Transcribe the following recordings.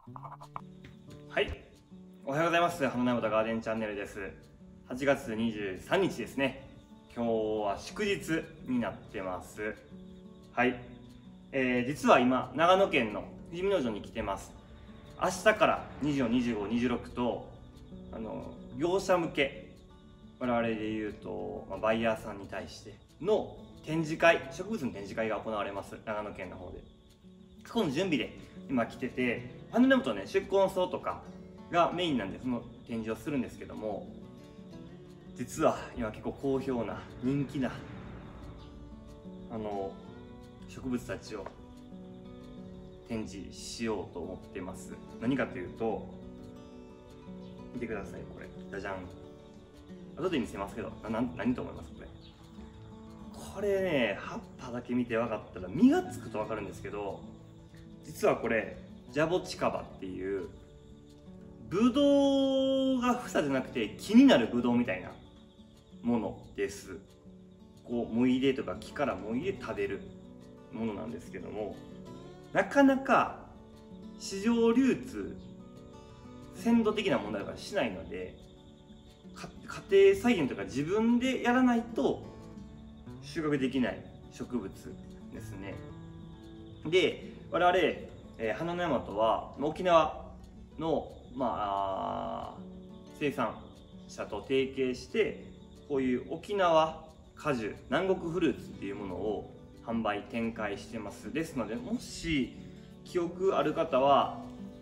はい、おはようございます。花根本ガーデンチャンネルです。8月23日ですね。今日は祝日になってます。はい、実は今長野県の富士見農場に来てます。明日から24、25、26と業者向け、我々でいうと、バイヤーさんに対しての展示会、植物の展示会が行われます。長野県の方でこの準備で今来てて、花根本ね、宿根草とかがメインなんでその展示をするんですけども、実は今結構好評な人気な植物たちを展示しようと思ってます。何かというと、見てください、これじゃじゃん。後で見せますけど、何と思います？これね、葉っぱだけ見て分かったら実がつくと分かるんですけど、実はこれジャボチカバっていうブドウが房じゃなくて木になるブドウみたいなものです。こうもいでとか木からもいで食べるものなんですけども、なかなか市場流通鮮度的な問題とかしないので、家庭菜園とか自分でやらないと収穫できない植物ですね。で、我々、花の大和は沖縄の、生産者と提携して、こういう沖縄果樹南国フルーツっていうものを販売展開してます。ですので、もし記憶ある方は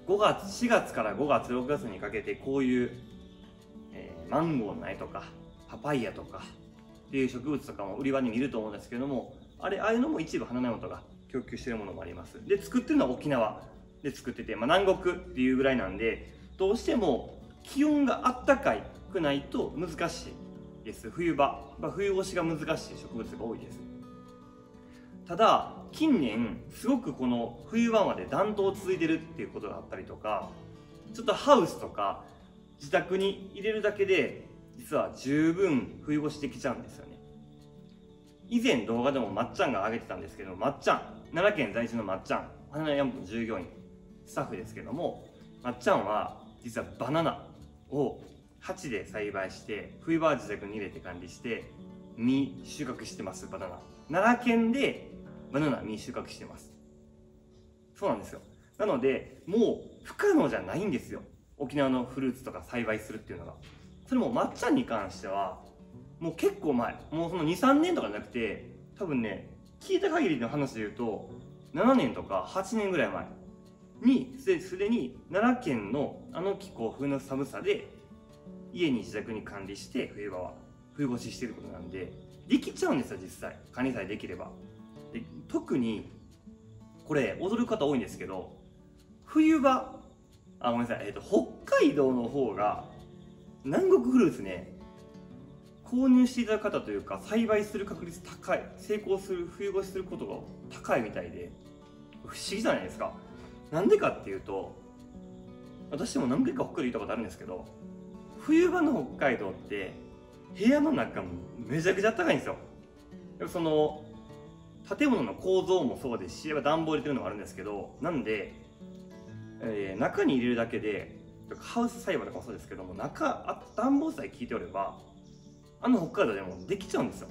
4月から5月6月にかけてこういう、マンゴーの苗とかパパイヤとかっていう植物とかも売り場に見ると思うんですけども、ああいうのも一部花根本が供給しているものもあります。で、作ってるのは沖縄で作ってて、南国っていうぐらいなんで、どうしても気温があったかくないと難しいです。冬場、冬越しが難しい植物が多いです。ただ近年すごくこの冬場まで暖冬続いてるっていうことがあったりとか、ちょっとハウスとか自宅に入れるだけで実は十分冬越しできちゃうんですよね。以前動画でもまっちゃんが上げてたんですけど、まっちゃん、奈良県在住のまっちゃん、花の山の従業員スタッフですけども、まっちゃんは実はバナナを鉢で栽培して冬場は自宅に入れて管理して実収穫してます。バナナ奈良県でバナナ実収穫してます。そうなんですよ。なのでもう不可能じゃないんですよ、沖縄のフルーツとか栽培するっていうのが。それもまっちゃんに関してはもう結構前、もうその 2、3年とかじゃなくて、多分ね、聞いた限りの話で言うと7年とか8年ぐらい前にすでに奈良県の気候冬の寒さで家に自宅に管理して冬場は冬越ししてることなんでできちゃうんですよ。実際管理さえできれば。で、特にこれ驚く方多いんですけど、冬場ごめんなさい、北海道の方が南国フルーツね、購入していただく方というか栽培する確率高い、成功する冬越しすることが高いみたいで不思議じゃないですか。なんでかっていうと、私も何回か北海道行ったことあるんですけど、冬場の北海道って部屋の中もめちゃくちゃ高いんですよ。その建物の構造もそうですし、暖房入れてるのもあるんですけど、なんで、中に入れるだけでハウス栽培とかもそうですけども、暖房さえ効いておれば北海道でもできちゃうんですよ。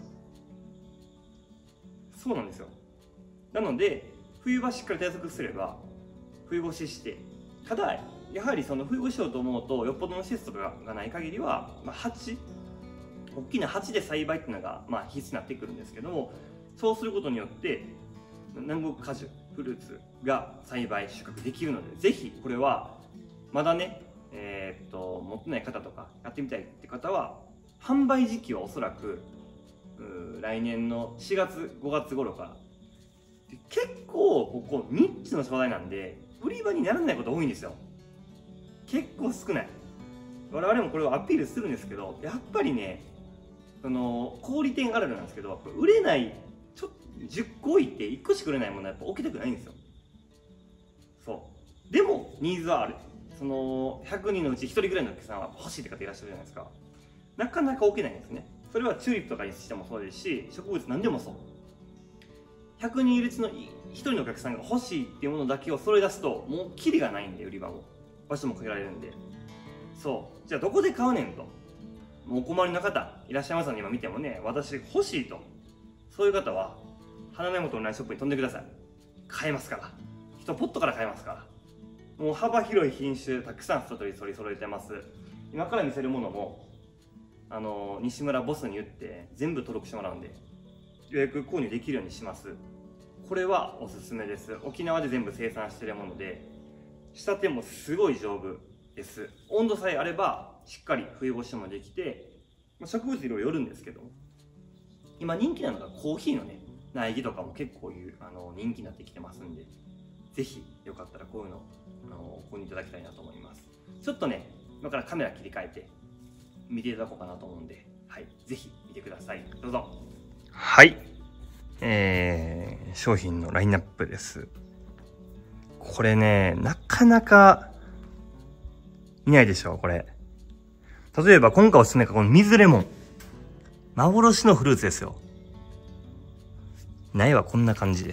そうなんですよ。なので冬場しっかり対策すれば冬越しして、ただやはりその冬越しようと思うとよっぽどの施設とかがない限りは、大きな鉢で栽培っていうのが必須になってくるんですけども、そうすることによって南国果樹フルーツが栽培収穫できるので、ぜひこれはまだね、持ってない方とかやってみたいって方は、販売時期はおそらく来年の4月5月頃から。で、結構ここニッチの商材なんで売り場にならないこと多いんですよ。結構少ない。我々もこれをアピールするんですけど、やっぱりね、小売店あるあるなんですけど、売れない、10個置いて1個しか売れないものはやっぱ置きたくないんですよ。そうでもニーズはある。100人のうち1人ぐらいのお客さんは欲しいって方いらっしゃるじゃないですか。なかなか置けないんですね。それはチューリップとかにしてもそうですし、植物何でもそう。100人いるうちの1 一人のお客さんが欲しいっていうものだけを揃え出すともうキリがないんで、売り場も場所も限られるんで。そうじゃあどこで買うねんと、もうお困りの方いらっしゃいますので、今見てもね、私欲しいと、そういう方は花根本オンラインショップに飛んでください。買えますから、1ポットから買えますから。もう幅広い品種たくさん取り揃えてます。今から見せるものも西村ボスに言って全部登録してもらうんで、予約購入できるようにします。これはおすすめです。沖縄で全部生産してるもので、仕立てもすごい丈夫です。温度さえあればしっかり冬越しもできて、植物いろいろよるんですけど、今人気なのがコーヒーのね苗木とかも結構人気になってきてますんで、ぜひよかったらこういうの購入いただきたいなと思います。ちょっとね今からカメラ切り替えて見ていただこうかなと思うんで、はい、ぜひ見てください。どうぞ。はい、商品のラインナップです。これね、なかなか見ないでしょ、これ。例えば今回おすすめがこの水レモン。幻のフルーツですよ。苗はこんな感じです。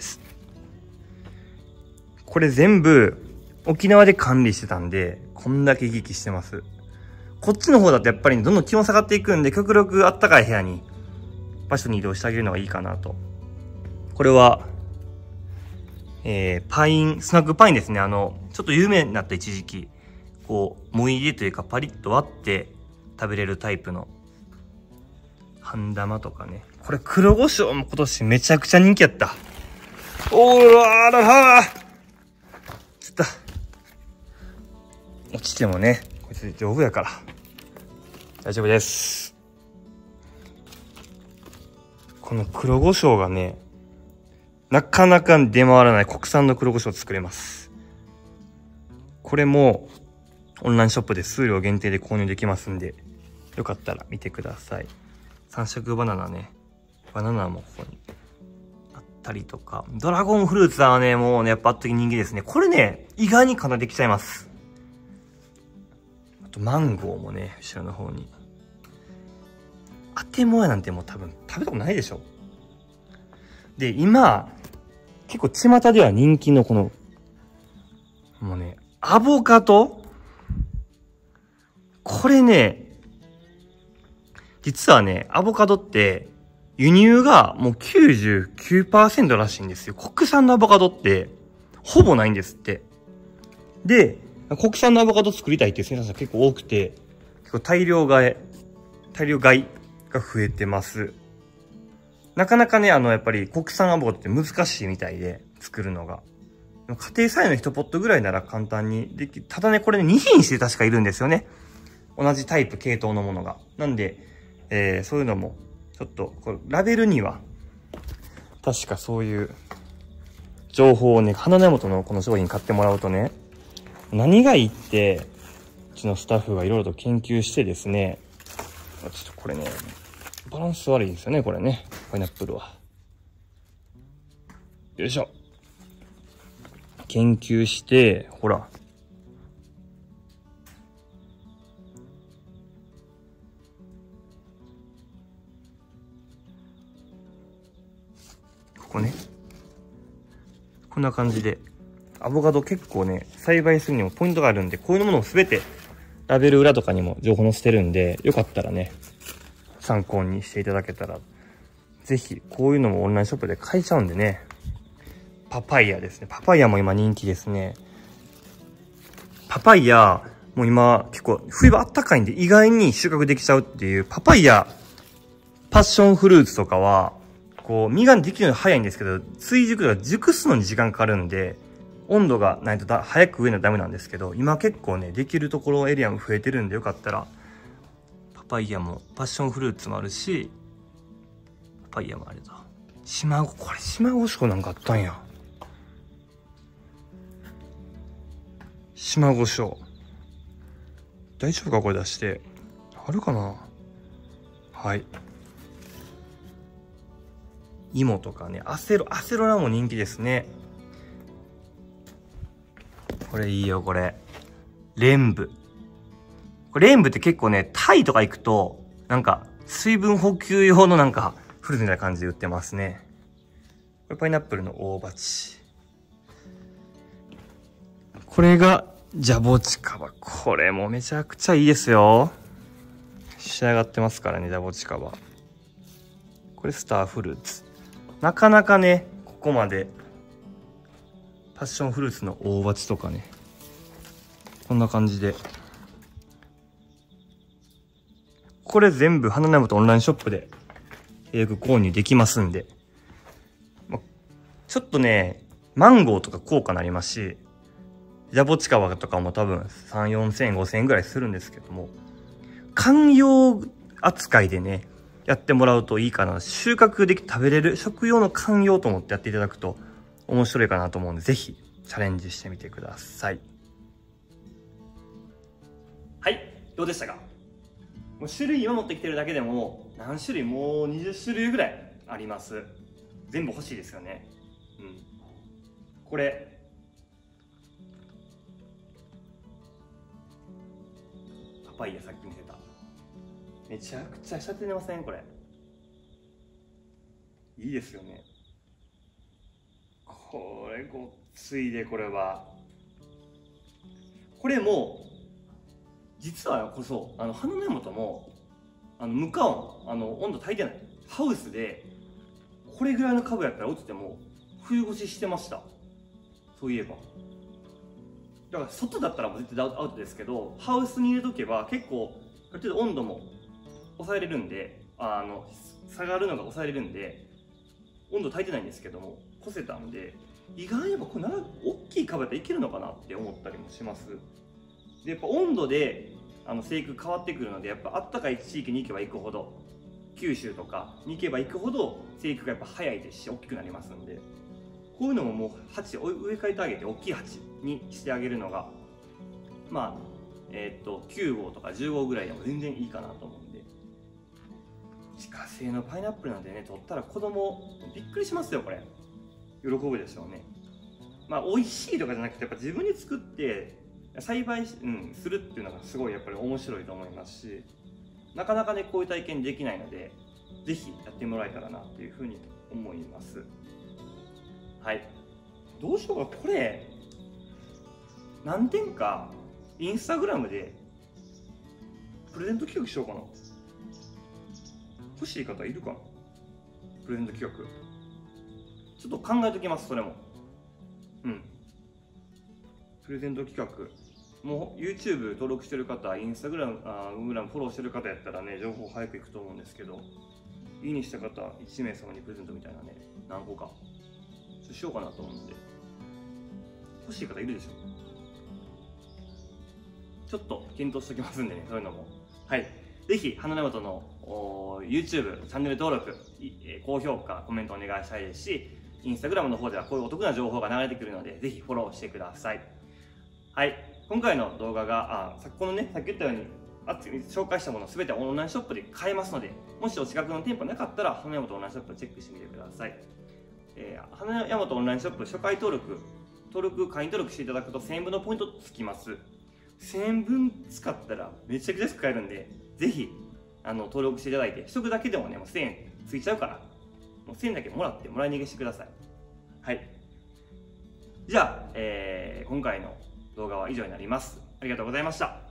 これ全部沖縄で管理してたんで、こんだけ生き生きしてます。こっちの方だとやっぱりどんどん気温下がっていくんで、極力あったかい部屋に、場所に移動してあげるのがいいかなと。これは、パイン、スナックパインですね。ちょっと有名になった一時期、こう、もいでというかパリッと割って食べれるタイプの、半玉とかね。これ黒胡椒も今年めちゃくちゃ人気やった。おーらららちょっと、落ちてもね、こいつ丈夫やから。大丈夫です。この黒胡椒がね、なかなか出回らない国産の黒胡椒を作れます。これもオンラインショップで数量限定で購入できますんで、よかったら見てください。三色バナナね。バナナもここにあったりとか。ドラゴンフルーツはね、もうね、やっぱ圧倒的人気ですね。これね、意外にかなりできちゃいます。あとマンゴーもね、後ろの方に。あてもやなんてもう多分食べたことないでしょ。で、今、結構巷では人気のこの、もうね、アボカド？これね、実はね、アボカドって輸入がもう 99% らしいんですよ。国産のアボカドってほぼないんですって。で、国産のアボカド作りたいっていう生産者結構多くて、結構大量買いが増えてます。なかなかね、やっぱり国産アボカドって難しいみたいで、作るのが。家庭菜園の1ポットぐらいなら簡単にできる。ただね、これね、2品種で確かいるんですよね。同じタイプ、系統のものが。なんで、そういうのも、ちょっと、これラベルには、確かそういう情報をね、花根本のこの商品買ってもらうとね、何がいいって、うちのスタッフがいろいろと研究してですね、ちょっとこれね、バランス悪いですよね、これね。パイナップルは。よいしょ。研究して、ほら。ここね。こんな感じで。アボカド結構ね、栽培するにもポイントがあるんで、こういうものをすべてラベル裏とかにも情報載せてるんで、よかったらね、参考にしていただけたら。ぜひ、こういうのもオンラインショップで買えちゃうんでね。パパイヤですね。パパイヤも今人気ですね。パパイヤ、もう今結構冬場あったかいんで意外に収穫できちゃうっていう、パパイヤ、パッションフルーツとかは、こう、実ができるの早いんですけど、追熟とか熟すのに時間かかるんで、温度がないと早く植えないとダメなんですけど、今結構ね、できるところエリアも増えてるんで、よかったら、パパイヤも、パッションフルーツもあるし、パパイヤもあると。これ島ごしょうなんかあったんや。島ごしょう。大丈夫かこれ出して。あるかな？はい。芋とかね、アセロラも人気ですね。これいいよ、これ。レンブ。これレンブって結構ね、タイとか行くと、なんか、水分補給用のなんか、フルーツみたいな感じで売ってますね。これパイナップルの大鉢。 これがジャボチカバ。これもめちゃくちゃいいですよ。仕上がってますからね、ジャボチカバ。これスターフルーツ。なかなかね、ここまでパッションフルーツの大鉢とかね、こんな感じで。これ全部花山とオンラインショップで予約購入できますんで、ちょっとね、マンゴーとか高価になりますし、ジャボチカバとかも多分3、4000円、5000円ぐらいするんですけども、観葉扱いでね、やってもらうといいかな。収穫できて食べれる食用の観葉と思ってやっていただくと面白いかなと思うんで、ぜひチャレンジしてみてください。はい、どうでしたか？もう種類今持ってきてるだけでも何種類、もう20種類ぐらいあります。全部欲しいですよね。うん。これパパイヤ、さっき見せた。めちゃくちゃしゃって出ません？これいいですよね。これごっついで、これは。これも実はこそ花の根元も無加温、温度炊いてないハウスで、これぐらいの株やったら落ちても冬越ししてました。そういえば。だから外だったらもう絶対アウトですけど、ハウスに入れとけば結構ある程度温度も抑えれるんで、下がるのが抑えれるんで、温度炊いてないんですけども越せたんで、意外にやっぱこれ大きい株やったらいけるのかなって思ったりもします。でやっぱ温度で生育変わってくるので、やっぱあったかい地域に行けば行くほど、九州とかに行けば行くほど生育がやっぱ早いですし大きくなりますんで、こういうのももう鉢を植え替えてあげて大きい鉢にしてあげるのがまあ9号とか10号ぐらいでも全然いいかなと思うんで、自家製のパイナップルなんてね、取ったら子供びっくりしますよ。これ喜ぶでしょうね。まあ美味しいとかじゃなくて、やっぱ自分で作って栽培するっていうのがすごいやっぱり面白いと思いますし、なかなかねこういう体験できないので、ぜひやってもらえたらなというふうに思います。はい、どうしようか。これ何点かインスタグラムでプレゼント企画しようかな。欲しい方いるかな。プレゼント企画ちょっと考えときます。それもプレゼント企画もう YouTube 登録してる方、インスタグラムフォローしてる方やったらね、情報早くいくと思うんですけど、いいにした方1名様にプレゼントみたいなね、何個かしようかなと思うんで、欲しい方いるでしょ。ちょっと検討しておきますんでね、そういうのも。はい、ぜひ花根本のYouTube チャンネル登録、高評価、コメントお願いしたいですし、インスタグラムの方ではこういうお得な情報が流れてくるので、ぜひフォローしてください。はい、今回の動画がさっき言ったように紹介したものすべてオンラインショップで買えますので、もしお近くの店舗なかったら花山オンラインショップをチェックしてみてください。花山オンラインショップ初回会員登録していただくと1000円分のポイントつきます。1000円分使ったらめちゃくちゃ安く買えるんで、ぜひ登録していただいて、取得だけでもねもう1000円ついちゃうから、もう1000円だけもらってもらい逃げしてください。はい、じゃあ、今回の動画は以上になります。ありがとうございました。